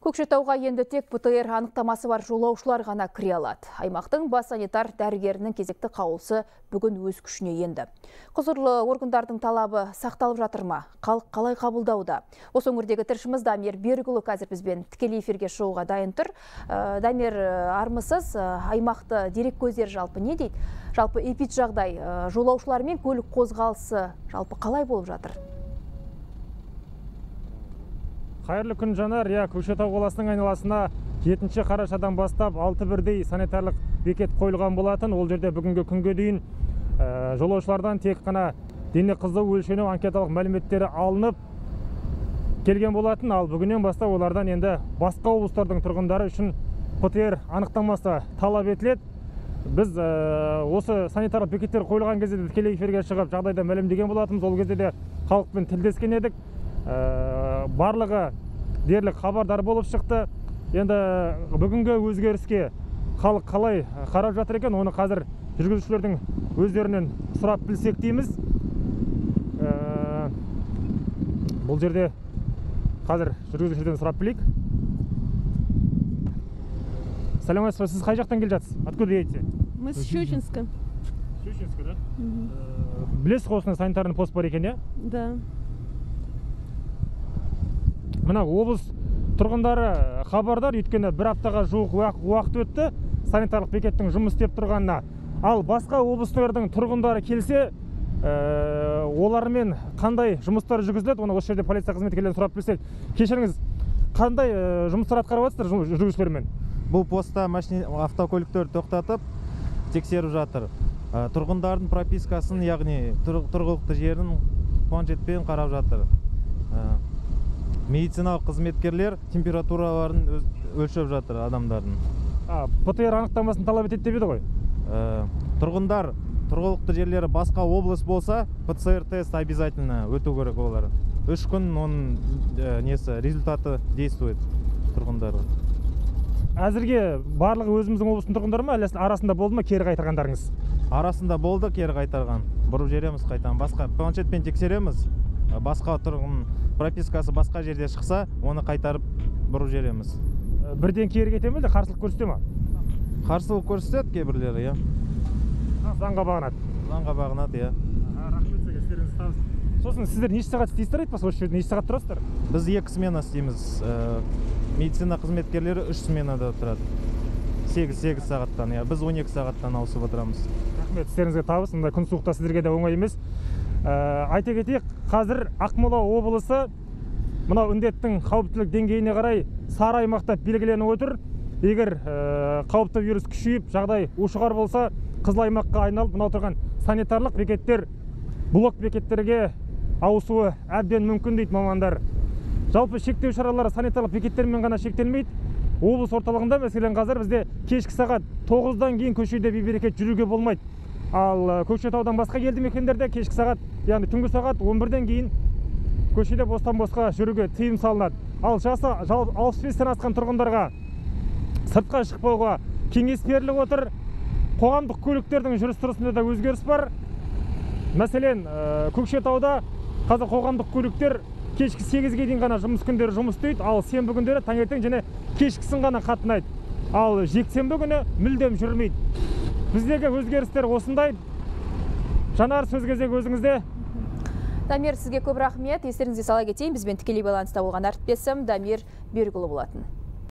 Көкшетауға енді тек ПТР анықтамасы бар жолаушылар ғана кіре алады. Аймақтың бас санитар дәрігерінің кезекті қаулысы бүгін өз күшіне енді. Құзырлы органдардың талабы сақталып жатыр ма? Халық қалай қабылдауда? Осы өңірдегі тілшіміз Дамир Берікұлы қазір бізбен тікелей эфирге шығуға дайын тұр. Дамир, армысыз, аймақты дерек көздері жалпы не дейді? Жалпы эпиджағдай жолаушылар мен көлік қозғалысы жалпы қалай болып жатыр? Қайырлы күн, Жанар. Көкшетау қаласының айналасына 7 қарашадан бастап 6 бірдей санитарлық бекет қойылған болатын. Ол жерде бүгінгі күнге дейін жолаушылардан тек қана дене қызу өлшену анкеталық мәліметтері алынып келген болатын. Ал бүгіннен бастап олардан енді басқа облыстардың тұрғындары үшін ПТР анықтамасы талап етіледі. Біз осы санитарлық бекеттер қойылған кезде тікелей эфирге шығып жағдайды мәлімдеген болатынбыз. Ол кезде де халықпен тілдескен едік. Барлығы дерлік хабардар болып шықты. Енді бүгінгі өзгеріске халық қалай қарап жатыр екен, оны қазір жүргізушілердің өздерінен сұрап білсек дейміз. Бұл жерде қазір жүргізушілерден сұрап білейік. Саламатсыз, сіз қай жақтан келе жатсыз? Откуда едете? Мы с Щучинска. Щучинска, да? Білесіз ғой, осында санитарный пост бар екен, иә? Да. Мына облыс тұрғындары хабардар, өйткені бір аптаға жуық уақыт өтті санитарлық бекеттің жұмыс істеп тұрғанына. Ал басқа облыстардың тұрғындары келсе, олармен қандай жұмыстар жүргізіледі, оны осы жерде полиция қызметкерлерінен сұрап білсек. Кешіріңіз, қандай жұмыстар атқарып жатсыздар жүргізушілермен? Бұл постта автокөліктер тоқтатып тексеріп жатыр. Тұрғындардың пропискасын, яғни тұрғылықты жерін планшетпен қарап жатыр. Медициналық қызметкерлер температураларын өлшеп жатыр адамдардың. ПТР анықтамасын талап етеді деп еді ғой? Тұрғындар тұрғылықты жерлері басқа облыс болса, ПЦР тест обязательно өту керек олар. 3 күн оның результаты действует тұрғындарға. Әзірге барлығы өзіміздің облыстың тұрғындары ма, әлі арасында болды ма кері қайтарғандарыңыз? Арасында болды кері қайтарған. Бұрып жереміз қайтан. Басқа планшетпен тексереміз. Басқа тұрғын пропискасы басқа жерде шықса, оны қайтарып бұрып жереміз. Бірден кері кете ме, қарсылық көрсете ме? Қарсылық көрсетеді кейбірлері, иә. Заңға бағынады. Заңға бағынады, иә. Рахмет сізге, істеріңіз табыс. Сосын сіздер неше сағат істейсіздер айтпаса, осы жерде неше сағат тұрасыздар? Біз 2 смена істейміз. Медицина қызметкерлері 3 сменада тұрады. 8 сағаттан, иә. Біз 12 сағаттан ауысып отырамыз. Рахмет, істеріңізге табыс. Мұнда күн суықта сіздерге де оңай емес. Айта кетейік, қазір Ақмола облысы мынау індеттің қауіптілік деңгейіне қарай сары аймақта белгіленіп отыр. Егер қауіпті вирус күшейіп, жағдай ушығар болса, қызыл аймаққа айналып, мынау тұрған санитарлық бекеттер блок бекеттерге ауысуы әбден мүмкін дейді мамандар. Жалпы шектеу шаралары санитарлық бекеттермен ғана шектелмейді. Облыс орталығында мәселен қазір бізде кешкі сағат 9-дан кейін көшеде бейберекет жүруге болмайды. Ал Көкшетаудан басқа елді мекендерде кешкі сағат, яғни түнгі сағат 11-ден кейін көшеде бостан-босқа жүруге тыйым салынады. Ал жасы 65-тен асқан тұрғындарға сыртқа шықпауға кеңес беріліп отыр. Қоғамдық көліктердің жүріс-тұрысында да өзгеріс бар. Мәселен, Көкшетауда қазір қоғамдық көліктер кешкі 8-ге дейін ғана жұмыс күндері жұмыс істейді, ал сенбі күндері таңертең және кешкісін ғана қатынайды. Ал жексенбі күні мүлдем жүрмейді. Біздегі өзгерістер осындай. Жанар, сөз кезегі өзіңізде. Дамир, сізге көп рахмет. Естеріңізге сала кетейін, бізбен тікелей байланыста болған әріптесім Дамир Берікұлы болатын.